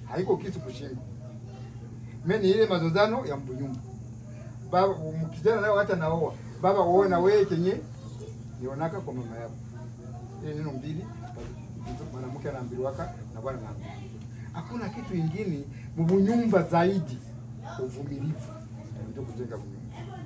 haiko kitu kushinda. Mimi ile mazozano ya mbunyumba. Baba mkijana nayo hata naoa. Baba uone wewe kenye nionaka kwa mama yako. Ile neno mbili mwanamke anaambiwaka na bwana anaambiwa. Hakuna kitu kingine mbunyumba zaidi uvumilivu. Ndio kujenga mbunyumba.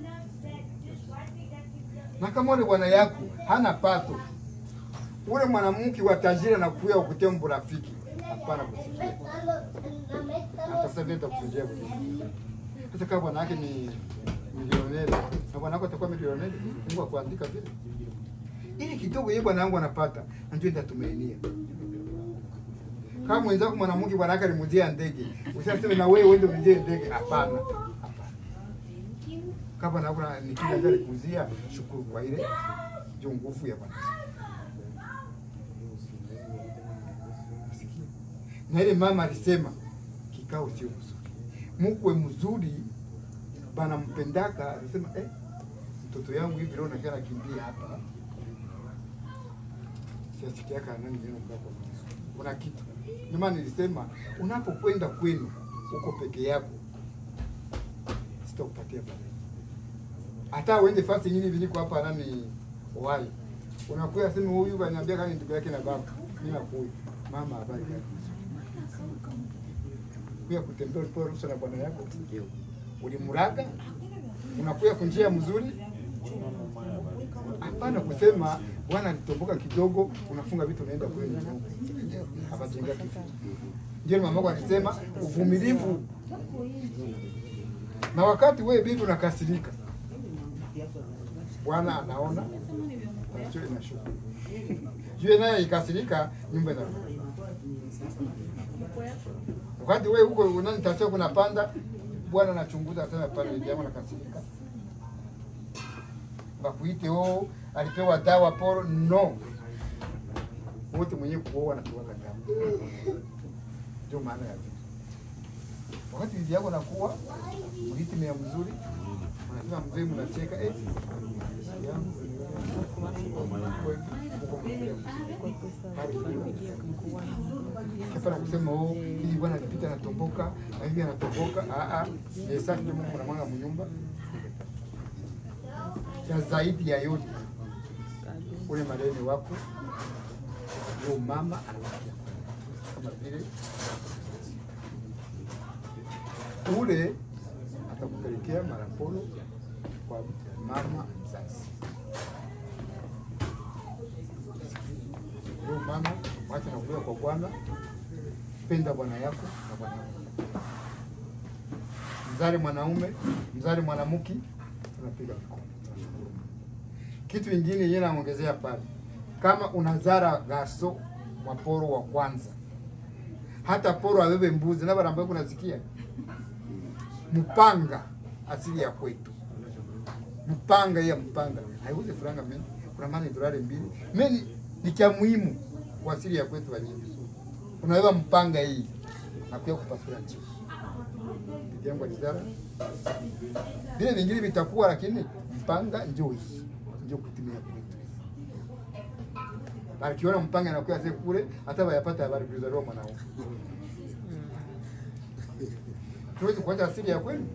Na kama ule bwana yako hana pato, ule mwanamke wa tajiri na kuya ukutembo rafiki, hapana kusikia. Atasabeta kujia bwana. Sasa kama bwana yake ni milioneri, na bwana wako atakuwa milioneri, Mungu akuandika vile. Ili kidogo yeye bwana wangu anapata, ndio ndio tumeinia. Kama mwenzako mwanamke bwana yake alimujia ndege, usiseme na wewe uende mjie ndege, hapana. Kama na kuna nikija ndani kuzia, shukuru kwa ile ndio nguvu ya Bwana. Na ile mama alisema kikao sio mzuri. Mkwe mzuri bana mpendaka, alisema mtoto yangu hivi leo nakaa kimbia hapa. Siasikia kana nani neno kwa kuna kitu. Ndio maana nilisema unapokwenda kwenu uko peke yako sitakupatia baba. Hata uende fasi nyingine viliko hapa nani wai. Unakuya sema huyu ananiambia kama ndugu yake na baba. Mimi nakuja. Mama habari gani? Kuya kutembea kwa ruhusa na bwana yako. Ulimuraga? Unakuya kunjia mzuri? Hapana kusema bwana nitomboka kidogo unafunga vitu unaenda kwenu. Hapa jenga kitu. Ndio mama wako alisema uvumilivu. Na wakati wewe bibi unakasirika, Bwana anaona na inashuka. Yeye naye ikasirika nyumba inarudi. Wakati wewe huko unanitacha kuna panda, Bwana anachunguza tena pale jamaa nakasirika. Bakuite alipewa dawa poro no. Wote mwenyewe kuoa anatoa dawa. Ndio maana ya vitu. Wakati bibi yako anakuwa mlitime ya mzuri, unasema mzee mnacheka Kafara kusema hii bwana alipita anatomboka, na hivi anatomboka, ni sasa ndio Mungu anamwanga mnyumba. Ya zaidi ya yote ule marehemu wako ndio mama anawakia kama vile ule atakupelekea marapolo kwa mama mzazi. Ndio mama wacha na kulia kwa Bwana, penda bwana yako na bwana wako. Mzali mwanaume, mzali mwanamke, tunapiga mikono. Kitu kingine yeye anaongezea pale. Kama unazara gaso maporo wa kwanza, hata poro abebe mbuzi na baramba kunasikia. Mpanga asili ya kwetu. Mpanga ya mpanga. Haiuzi franga mimi. Kuna maana $2. Mimi ni kia muhimu kwa asili ya kwetu wanyingi. Unaweza mpanga hii na pia kupasura nchi. Yangu alizara. Vile vingine vitakuwa lakini mpanga njoo hii. Njoo kutimia kwetu. Akiona mpanga na kuya kule hata wayapata habari kuzaliwa mwanao. Tuwezi kuacha asili ya kwenu.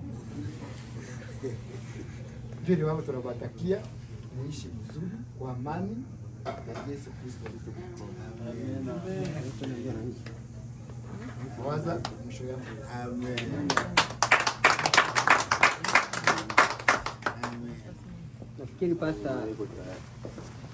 Ndio wao tunawatakia muishi vizuri kwa amani ya Yesu Kristo. Amen. Waza mwisho yangu. Amen. Nafikiri pasta